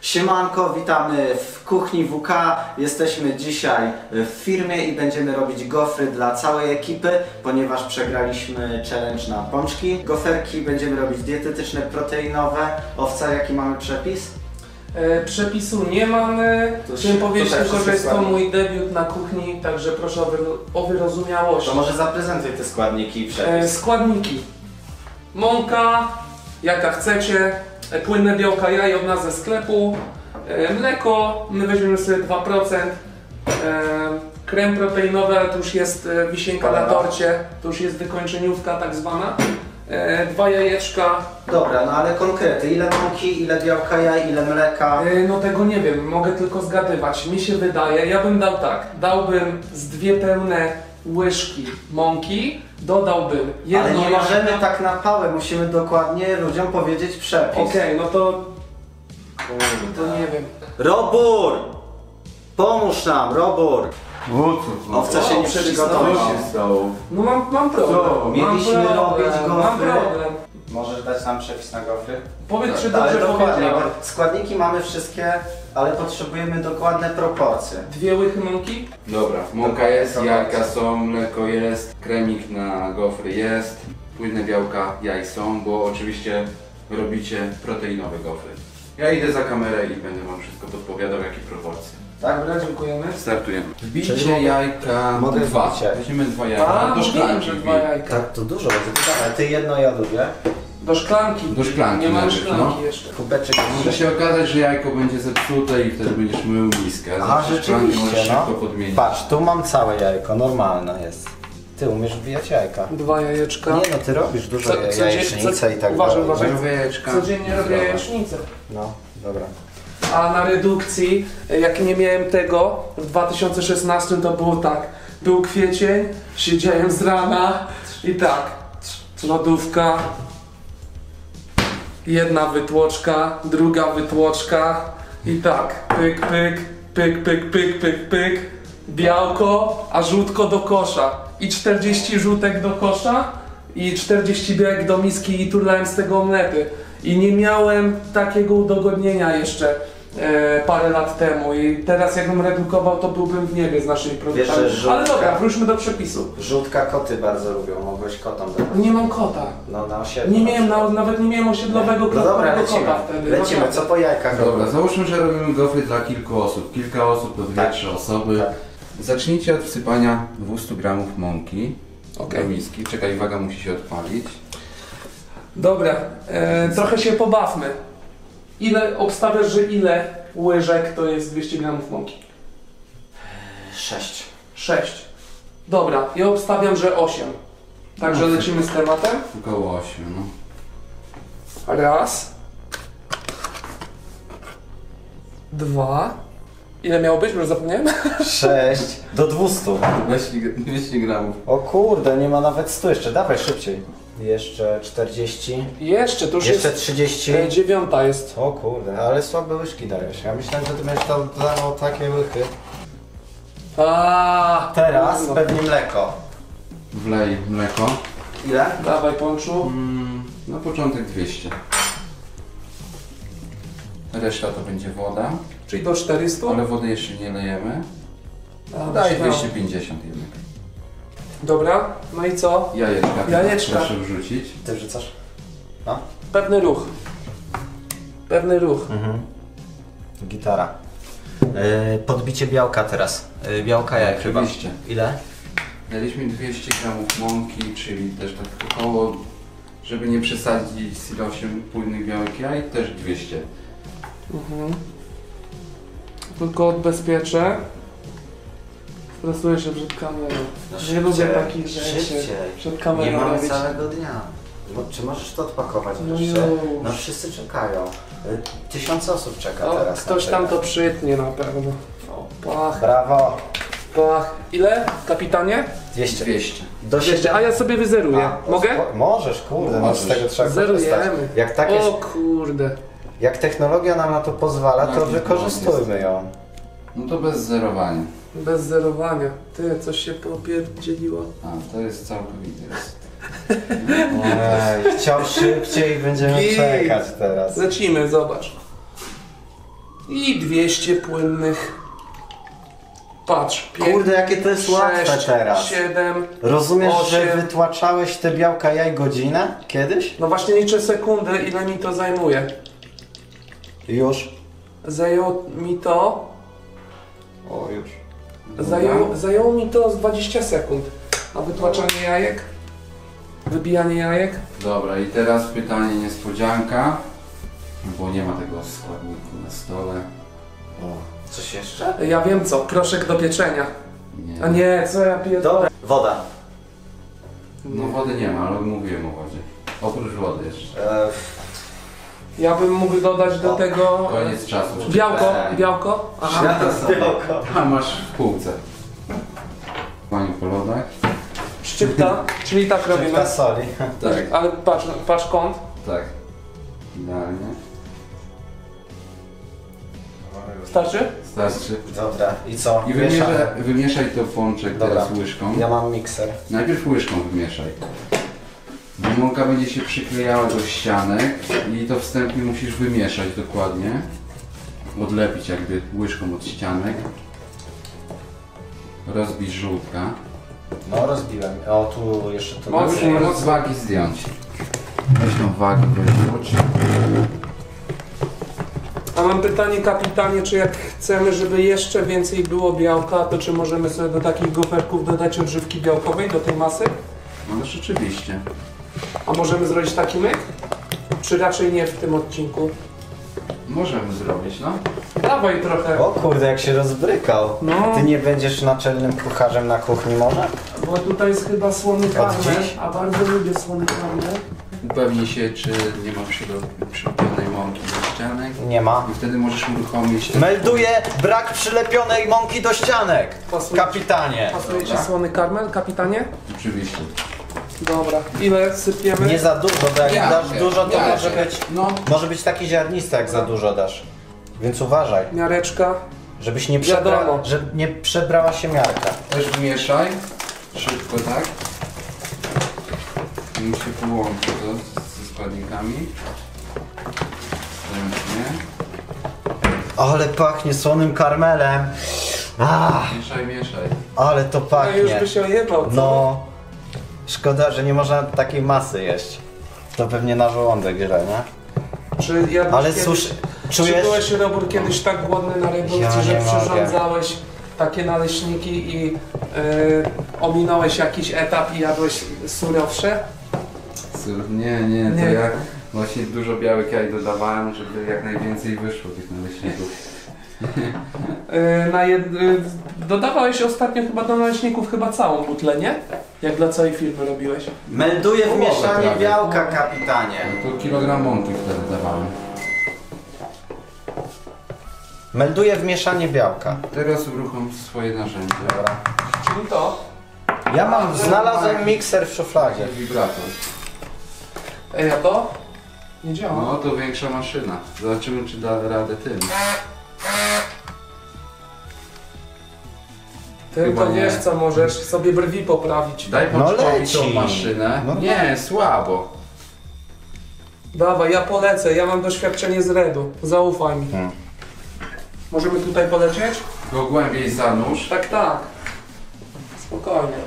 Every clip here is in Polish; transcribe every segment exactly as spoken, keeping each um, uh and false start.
Siemanko, witamy w kuchni W K. Jesteśmy dzisiaj w firmie i będziemy robić gofry dla całej ekipy, ponieważ przegraliśmy challenge na pączki. Goferki będziemy robić dietetyczne, proteinowe. Owca, jaki mamy przepis? E, przepisu nie mamy. Chciałem powiedzieć tylko, że jest to mój debiut na kuchni, także proszę o, wyro o wyrozumiałość. To może zaprezentuj te składniki i przepis. E, składniki. Mąka, jaka chcecie. Płynne białka jaj od nas ze sklepu, e, mleko, my weźmiemy sobie dwa procent, e, krem proteinowy, ale to już jest e, wisienka na torcie, to już jest wykończeniówka tak zwana, e, dwa jajeczka. Dobra, no ale konkrety, ile mąki, ile białka jaj, ile mleka? E, no tego nie wiem, mogę tylko zgadywać, mi się wydaje, ja bym dał tak, dałbym z dwie pełne łyżki mąki, dodałbym jedno. Ale nie jajko. możemy tak na pałę, musimy dokładnie ludziom powiedzieć przepis. Okej, okay, no to... to nie wiem. Robór! Pomóż nam, Robór! Owca się nie przygotował. No mam, mam problem. Co? Mieliśmy mam problem, robić gofry. Mam problem. Możesz dać nam przepis na gofry? Powiedz, czy No, ale dobrze dokładnie, powiedziałem. bo składniki mamy wszystkie, ale potrzebujemy dokładne proporcje. Dwie łychy mąki? Dobra, mąka jest, jajka są, mleko jest, kremik na gofry jest, płynne białka, jaj są, bo oczywiście robicie proteinowe gofry. Ja idę za kamerę i będę wam wszystko podpowiadał, jakie proporcje. Tak? Dobra, dziękujemy. Startujemy. Czyli Wbijcie mogę- jajka mogę dwa. wbicie. Weźmiemy dwa jajka. A, do mówiłem, szklanki że wbij. dwa jajka. Tak, to dużo będzie. Ale ty jedno, ja drugie. Do szklanki. Do szklanki Nie mam najpierw, szklanki no. jeszcze. Kubeczek. Może się okazać, że jajko będzie zepsute i wtedy będziesz mył miskę. Aha, Zawsze szklanki rzeczywiście, możesz no. szybko podmienić. Patrz, tu mam całe jajko, normalne jest. Ty umiesz wbijać jajka. Dwa jajeczka. Nie no, ty robisz dużo Co- co- jajecznice i tak uważaj, dalej. uważaj. Zdrowe jajeczka. Codziennie robię Zdrowe. jajecznicę. No, dobra. A na redukcji, jak nie miałem tego, w dwa tysiące szesnastym to było tak. Był kwiecień, siedziałem z rana i tak. Lodówka. Jedna wytłoczka, druga wytłoczka i tak. Pyk, pyk, pyk, pyk, pyk, pyk, pyk. Białko, a żółtko do kosza. I czterdzieści żółtek do kosza i czterdzieści białek do miski i turlałem z tego omlety. I nie miałem takiego udogodnienia jeszcze e, parę lat temu i teraz jakbym redukował, to byłbym w niebie z naszymi produktami. Wiesz, że Ale żółtka- dobra, wróćmy do przepisu. Żółtka koty bardzo lubią, mogłeś kotom dać. Nie mam kota. No na osiedlu. Nie miałem, na, nawet nie miałem osiedlowego No dobra, kota lecimy. wtedy. Lecimy, naprawdę. co po jajkach Dobra, robimy? załóżmy, że robimy gofry dla kilku osób. Kilka osób to dwie, Tak. trzy osoby. Tak. Zacznijcie od wsypania dwieście gramów mąki Okej. do miski. Czekaj, waga musi się odpalić. Dobra, e, trochę się pobawmy. Ile, obstawiasz, że ile łyżek to jest dwieście gramów mąki? Sześć. sześć. Dobra, ja obstawiam, że osiem. Także No. lecimy z tematem. Około ośmiu, no. Raz. Dwa. Ile miało być? Już zapomniałem? Sześć do dwustu. dwieście, dwieście gramów. O kurde, nie ma nawet stu jeszcze, dawaj szybciej. Jeszcze czterdzieści. Jeszcze, to już Jeszcze jest trzydzieści. e, dziewiąta jest. O kurde, ale słabe łyżki dajesz. Ja myślałem, że ty będziesz tam dawał takie łychy. A, Teraz no. pewnie mleko. Wlej mleko. Ile? Dawaj pączu. Mm, na początek dwieście. Reszta to będzie woda, Czyli do czterystu. ale wody jeszcze nie lejemy. A, Daj no. dwieście pięćdziesiąt jednak. Dobra, no i co? Jajeczka. Jajeczka. Proszę wrzucić. Ty wrzucasz? No. Pewny ruch. Pewny ruch. Mhm. Gitara. Yy, podbicie białka teraz. Yy, białka jaj chyba. Oczywiście. Ile? Daliśmy dwieście gramów mąki, czyli też tak około, żeby nie przesadzić z ilością płynnych białek jaj, też dwieście. Mhm. Tylko odbezpieczę. Stresuję się przed kamerą. No Nie lubię szybciej, takich rzeczy szybciej. przed kamerą Nie mamy robić. całego dnia. Bo, czy możesz to odpakować No jeszcze? już. No wszyscy czekają. Y, Tysiące osób czeka O, teraz. ktoś na tam ciebie. to przytnie na pewno. O, pach, Brawo. pach. Ile, kapitanie? dwieście. dwieście. Do Jeszcze, a ja sobie wyzeruję. A, Mogę? spo- Możesz, kurde, no z Możesz. tego trzeba korzystać. Zerujemy. Jak, tak jest, O kurde. jak technologia nam na to pozwala, to Jaki wykorzystujmy ją. No to bez zerowania. Bez zerowania. Ty, coś się popierdzieliło. A, to jest całkowity. Jest. Ej, chciał szybciej, będziemy Git. czekać teraz. Lecimy, zobacz. I dwieście płynnych. Patrz, pięć, Kurde, jakie to jest łatwe sześć, teraz. siedem. Rozumiesz, że osiem. wytłaczałeś te białka jaj godzinę kiedyś? No właśnie liczę sekundy, ile mi to zajmuje. Już. Zajęło mi to... O, już. Zajęło, zajęło mi to z dwadzieścia sekund. A wytłaczanie jajek? Wybijanie jajek? Dobra, i teraz pytanie niespodzianka, bo nie ma tego składniku na stole. O, coś jeszcze? Ja wiem co, proszek do pieczenia. Nie. A nie, co ja piję? Dobra. Woda. No wody nie ma, ale mówiłem o wodzie. Oprócz wody jeszcze. E, Ja bym mógł dodać do O, tego... Koniec czasu. Białko, Ej. białko. Aha. białko. A masz w półce. Pani po lodach. Szczypta, czyli tak robimy. Szczypta soli. Tak, Ale patrz, patrz kąt. tak. Idealnie. Starczy? Starczy. Dobra, i co? I Mieszamy. wymieszaj, wymieszaj to pączek Dobra. teraz łyżką. Ja mam mikser. Najpierw łyżką wymieszaj. Bo mąka będzie się przyklejała do ścianek i to wstępnie musisz wymieszać dokładnie. Odlepić jakby łyżką od ścianek. Rozbić żółtka. No, rozbiłem. O, tu jeszcze to... Mocno. Musimy moc wagi zdjąć. Weź tą wagę, weź A mam pytanie kapitanie, czy jak chcemy, żeby jeszcze więcej było białka, to czy możemy sobie do takich goferków dodać odżywki białkowej do tej masy? No rzeczywiście. A możemy zrobić taki myk? Czy raczej nie w tym odcinku? Możemy zrobić, no. Dawaj trochę, O kurde, jak się rozbrykał. No. Ty nie będziesz naczelnym kucharzem na kuchni może? bo tutaj jest chyba słony karmel, dziś? a bardzo lubię słony karmel. Upewnij się, czy nie ma przylo- przylepionej mąki do ścianek. Nie ma. I wtedy możesz uruchomić... Melduję brak przylepionej mąki do ścianek. Pasuje, Kapitanie. pasuje ci Dobra. słony karmel, kapitanie? Oczywiście. Dobra, ile sypiemy? Nie za dużo, bo jak Ja dasz wiem, dużo, to ja może wiem. być, No. może być taki ziarnisty, jak za dużo dasz. Więc uważaj, Miareczka. żebyś nie, przebra, Wiadomo. że nie przebrała się miarka. Też wymieszaj. Szybko, tak? I się połączy to ze składnikami. Ręcznie. Ale pachnie słonym karmelem. Ah, Mieszaj, mieszaj. ale to No już pachnie. by się ojebał, co? No, szkoda, że nie można takiej masy jeść. To pewnie na żołądek źle, nie? Czy jadłeś Ale kiedyś, cóż, Czy czujesz... byłeś, Robór, kiedyś tak głodny na redukcji, Ja że nie mogę. przyrządzałeś takie naleśniki i yy, ominąłeś jakiś etap i jadłeś surowsze? Sur- Nie, nie, to Nie. ja właśnie dużo białych jaj dodawałem, żeby jak najwięcej wyszło tych naleśników. Yy, na jed... yy, dodawałeś ostatnio chyba do naleśników chyba całą butlę, nie? Jak dla całej firmy robiłeś. Melduję Połowę wmieszanie prawie. białka, kapitanie. No to kilogram mąki wtedy dawałem. Melduję wmieszanie białka. Teraz uruchom swoje narzędzie. Dobra. Czyli to. Ja mam, znalazłem mikser w szufladzie. Wibrator. Ej, a to? Nie działa. No to większa maszyna. Zobaczymy, czy da radę tym. Ty chyba to nie. wiesz co, możesz sobie brwi poprawić. Daj No pączkowi leci. tą maszynę. No Nie, słabo. Dawaj, ja polecę, ja mam doświadczenie z redu. Zaufaj mi. Hmm. Możemy tutaj polecieć? Go głębiej zanurz. Tak, tak. Spokojnie.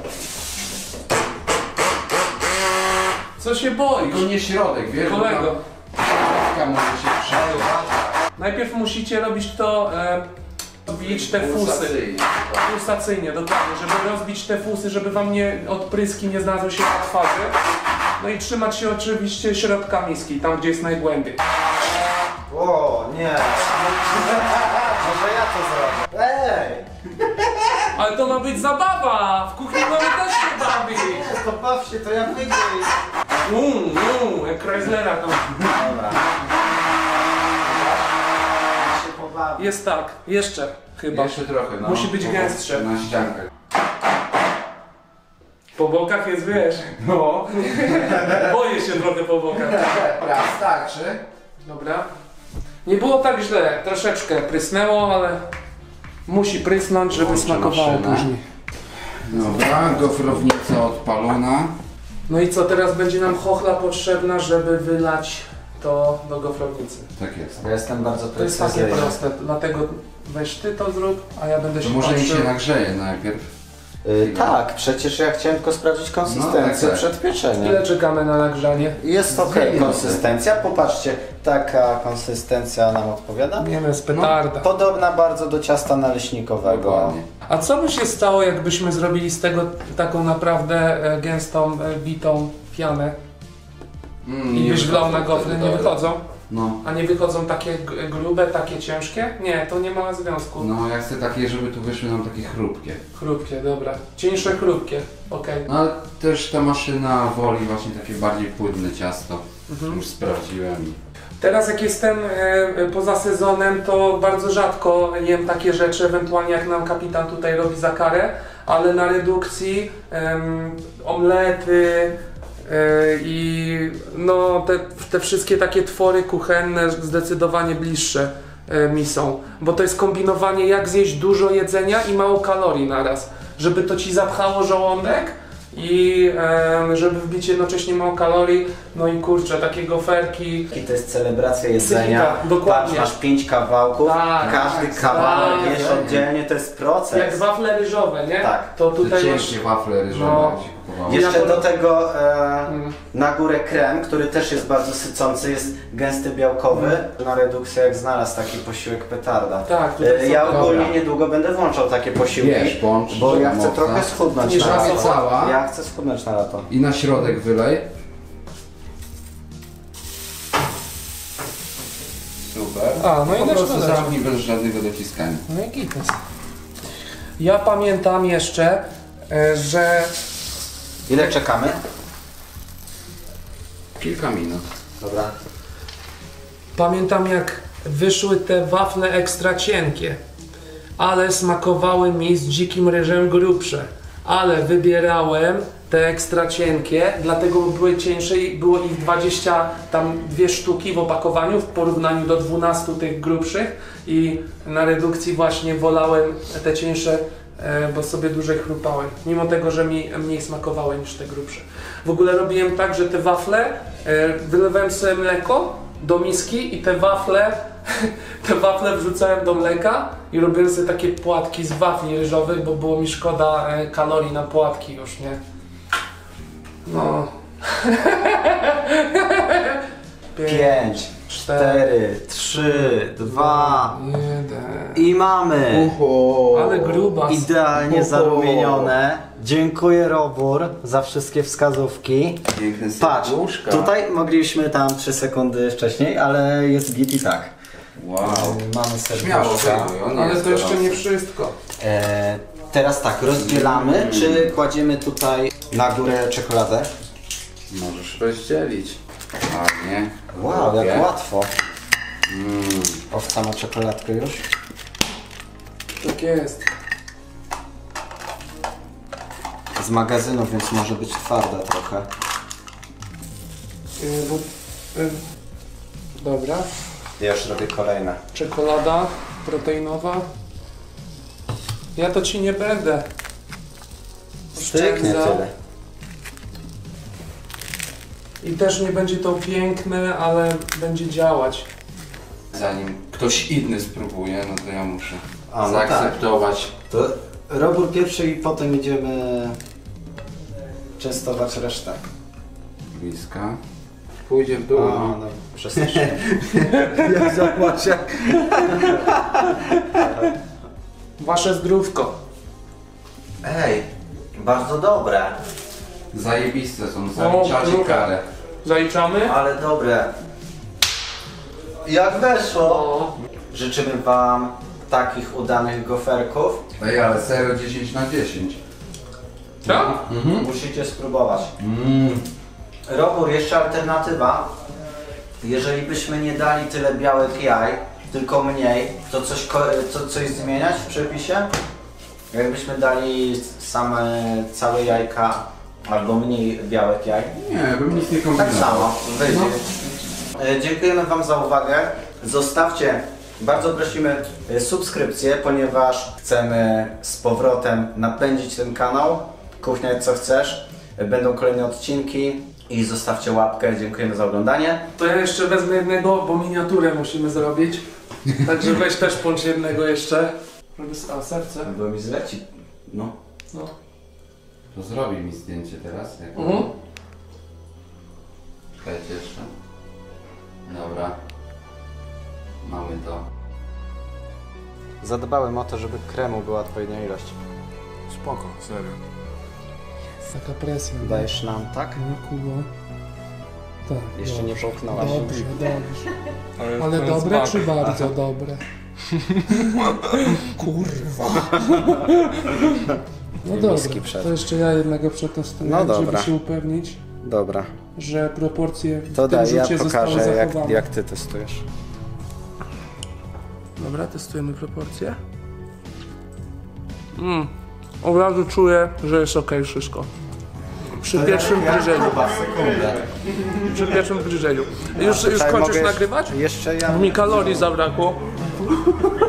Co się boisz? Tylko nie środek, wiesz? bo Kolego, tam może się przejść. najpierw musicie robić to, e, rozbić te fusy. Pulsacyjnie. Pulsacyjnie, dokładnie, żeby rozbić te fusy, żeby wam nie odpryski nie znalazły się na twarzy. No i trzymać się oczywiście środka miski, tam gdzie jest najgłębiej. O, nie. Może ja to zrobię. Ej! Ale to ma być zabawa! W kuchni mamy też się bawić! To baw się, to ja wyjdę i... Uuu, uuu, jak Chryslera to. Dobra. się pobawię. Jest tak, jeszcze chyba. Jeszcze trochę, no. Musi być Po- gęstsze. Na ściankach. Po bokach jest, wiesz. No. Boję się trochę po bokach. Raz, starczy. Dobra. Nie było tak źle, troszeczkę prysnęło, ale musi prysnąć, żeby Włączę smakowało maszynę. później. Dobra, gofrownica odpalona. No i co, teraz będzie nam chochla potrzebna, żeby wylać to do gofrownicy. Tak jest. Ja jestem bardzo To jest takie precyzyjny. proste, dlatego weź ty to zrób, a ja będę To się może mi patrzył. się nagrzeje najpierw. Y, tak, przecież ja chciałem tylko sprawdzić konsystencję No, tak, tak. przed pieczeniem. Ile czekamy na nagrzanie? Jest ok Dwie minuty. konsystencja, popatrzcie, taka konsystencja nam odpowiada. Nie wiem, z petarda. Podobna bardzo do ciasta naleśnikowego. Dokładnie. A co by się stało, jakbyśmy zrobili z tego taką naprawdę e, gęstą, e, bitą pianę Mm, i nie byś wlał wychodzą na gofry? wtedy, Nie dobra. wychodzą? No. A nie wychodzą takie g- grube, takie ciężkie? Nie, to nie ma związku. No ja chcę takie, żeby tu wyszły nam takie chrupkie. Chrupkie, dobra. Cieńsze, chrupkie, okej. No ale też ta maszyna woli właśnie takie bardziej płynne ciasto. Mhm. Już sprawdziłem. Teraz jak jestem e, poza sezonem, to bardzo rzadko jem takie rzeczy, ewentualnie jak nam kapitan tutaj robi za karę, ale na redukcji em, omlety e, i no, te, te wszystkie takie twory kuchenne zdecydowanie bliższe e, mi są, bo to jest kombinowanie jak zjeść dużo jedzenia i mało kalorii naraz, żeby to ci zapchało żołądek i em, żeby wbić jednocześnie mało kalorii, no i kurczę, takie goferki. I to jest celebracja jedzenia. Psychika, dokładnie. Patrz, masz pięć kawałków, Tak, każdy tak, kawałek tak. jesz oddzielnie, to jest proces. Jak wafle ryżowe, nie? Tak. To Te tutaj masz... ciężkie wafle ryżowe No. jak się kupowało. Jeszcze Ja do polu- tego e, Mm. na górę krem, który też jest bardzo sycący, jest gęsty białkowy. Na redukcję jak znalazł taki posiłek petarda. Tak, tutaj E, są- ja ogólnie Dobra. niedługo będę włączał takie posiłki, Wiesz, bądź, bo ja żeby chcę mocna. trochę schudnąć Nie na żałuj lato. cała. Ja chcę schudnąć na lato. I na środek wylej. Super. A, no i po dasz prostu dodać. zamknij bez żadnego dociskania. No i gites. Ja pamiętam jeszcze, e, że Ile czekamy? Kilka minut. Dobra. pamiętam jak wyszły te wafle ekstra cienkie, ale smakowały mi z dzikim ryżem grubsze, ale wybierałem te ekstra cienkie, dlatego były cieńsze i było ich dwadzieścia, tam dwie sztuki w opakowaniu w porównaniu do dwunastu tych grubszych i na redukcji właśnie wolałem te cieńsze, e, bo sobie dłużej chrupałem, mimo tego, że mi mniej smakowały niż te grubsze. W ogóle robiłem tak, że te wafle, e, wylewałem sobie mleko do miski i te wafle, te wafle wrzucałem do mleka i robiłem sobie takie płatki z wafli ryżowych, bo było mi szkoda e, kalorii na płatki już, nie? No. Pięć, cztery, trzy, dwa jeden. i mamy. Ale grubas. Idealnie Uhu. zarumienione. Dziękuję Robur za wszystkie wskazówki. Piękny Patrz, serduszka. tutaj mogliśmy tam trzy sekundy wcześniej, ale jest git i tak. Wow. Mamy Śmiało serduszka. wyjmuj, on Ale jest to jeszcze nie gorący. wszystko. E, teraz tak, rozdzielamy, czy kładziemy tutaj na górę czekoladę? Możesz rozdzielić. Ładnie. Wow, Lubię. jak łatwo. Mm. Owca ma czekoladkę już. Tak jest. Z magazynu, więc może być twarda trochę. Yy, bo, yy, dobra. Ja już robię kolejne. Czekolada proteinowa. Ja to ci nie będę. Styknie oszczędzał. tyle. I też nie będzie to piękne, ale będzie działać. Zanim ktoś inny spróbuje, no to ja muszę A, no zaakceptować. To Robur pierwszy i potem idziemy częstować resztę. Bliska. Pójdzie w dół. A, No. no, przestraszyłem. Jak zapłaczę. Wasze zdrówko. Ej, bardzo dobre, Zajebiste są, O, zaliczacie kruche. karę. Zaliczamy? ale dobre. Jak weszło. O. Życzymy Wam takich udanych goferków. Ej, ale serio dziesięć na dziesięć. Tak? Mhm. Musicie spróbować. Mm. Robur, jeszcze alternatywa. Jeżeli byśmy nie dali tyle białek jaj, tylko mniej, to coś, ko- to coś zmieniać w przepisie? Jakbyśmy dali same całe jajka albo mniej białek jaj? Nie, bym nic nie kombinował. Tak samo, wyjdzie. No. E, Dziękujemy Wam za uwagę. Zostawcie, bardzo prosimy, e, subskrypcję, ponieważ chcemy z powrotem napędzić ten kanał. Kuchnia co chcesz. E, Będą kolejne odcinki. i zostawcie łapkę. Dziękujemy za oglądanie. To ja jeszcze wezmę jednego, bo miniaturę musimy zrobić. Także weź też pącz jednego jeszcze. Żeby a serce. Bo mi zleci. No. No. To zrobi mi zdjęcie teraz. Jak Mhm. Czekajcie jeszcze. Dobra. Mamy to. Zadbałem o to, żeby kremu była odpowiednia ilość. Spoko, serio. Taka presja. Dajesz nam, tak? No Kuba. Tak. Jeszcze nie połknęłaś. Dobrze, dobrze. Ale dobre czy bardzo dobre? Kurwa. No dobra, Whisky przed. to jeszcze ja jednego przetestuję, No dobra. żeby się upewnić, Dobra. że proporcje w To tym daj, ja rzucie zostały pokażę jak, zachowane. jak ty testujesz. Dobra, testujemy proporcje. Mm. Od razu czuję, że jest ok wszystko. Przy pierwszym gryzieniu. Przy pierwszym gryzieniu. Już, już Tutaj kończysz mogę- nagrywać? Jeszcze ja. Bo mi kalorii zabrakło.